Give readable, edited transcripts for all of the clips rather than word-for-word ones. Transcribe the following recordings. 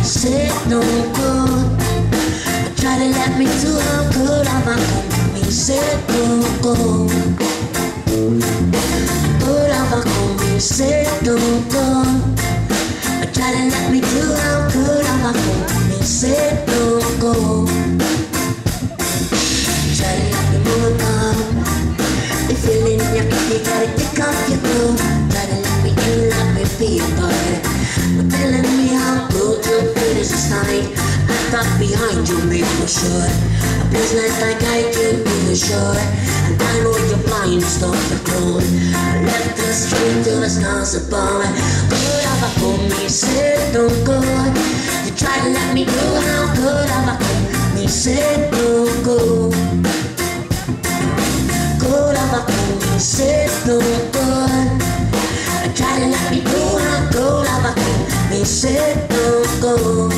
said no good. Try to let me do how good I'm a me said no good. Good I'm a me said no good. Try to let me do how good I'm a me said no good. Try to let me move on. If feeling you gotta kick off your clothes. Try to let me in, let me feel good. But telling me how good you feel is this night. I thought behind you make for sure. A place like I can be sure. And I know you're blind, stop the cold. I left the street to the stars above. Good have a home, me said no good. You try to let me go, how good have a home, me said no good. Good have a home, me said no good. I try to let me go, how good have a home, me said no good.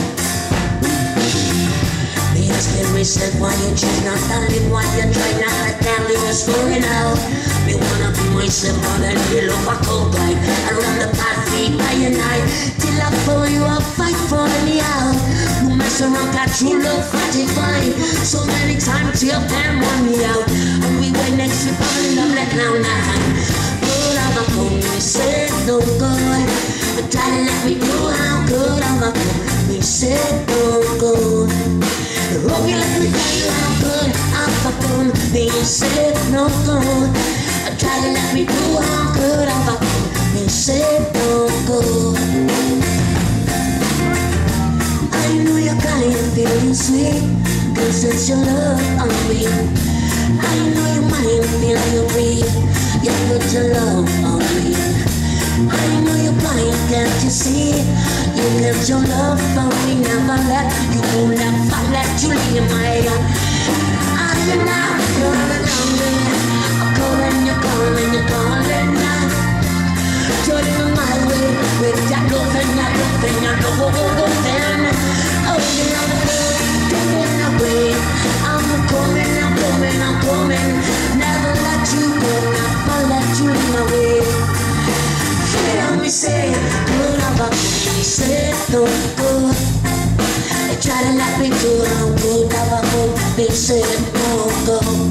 Asking me said why you choose not to live, why you try not to can't live a story now. Me wanna be myself but then you look back out right. I run the path feet by your night. Till I follow you I'll fight for me out. No mess around, got true love fighting. So many times till them run me out. And we went next to falling love let down that hand. Good I'm a home, me said no good. But try to let me know how good I'm a home, me said no good. Oh, you let me tell you how good I'm fucking. They said no good. Try to let me do how good I'm fucking. They said no good. I know you're kind of feeling sweet, cause it's your love on me. I know your mind feel you breathe. You put your love on me. I know you're blind, can't you see? You get your love from me, never let you go, never let you leave my heart. I'm not calling on me. I'm calling, you're calling, you're calling now. Turning my way with that love and that thing, I know then. Oh, you're not good, taking away. I'm coming, I'm coming, I'm coming. Never let you go, never let you leave my way. Hear me say, good about me, say no good. They try to let me do how good about me, say no good.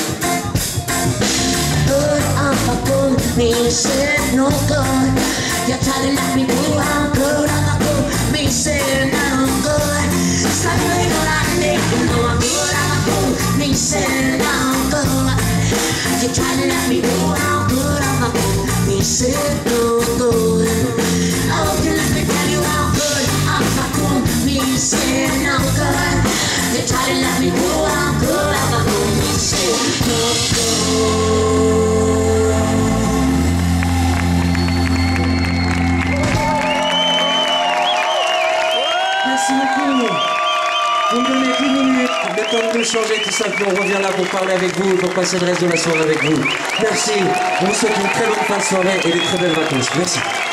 Good about me, say no good. You try to let me do how good about me, say no good. Something like me, you know I'm good about me, say no good. You try to let me do how good about me, say no good. Oh, you let me tell you how good I'm fucking me, say no good. You try to let me do how good I'm fucking me, say no good. Merci beaucoup. Vous me donnez 10 minutes, le temps de changer tout simplement. On revient là pour parler avec vous, pour passer le reste de la soirée avec vous. Merci. On vous souhaite une très bonne fin de soirée et des très belles vacances. Merci.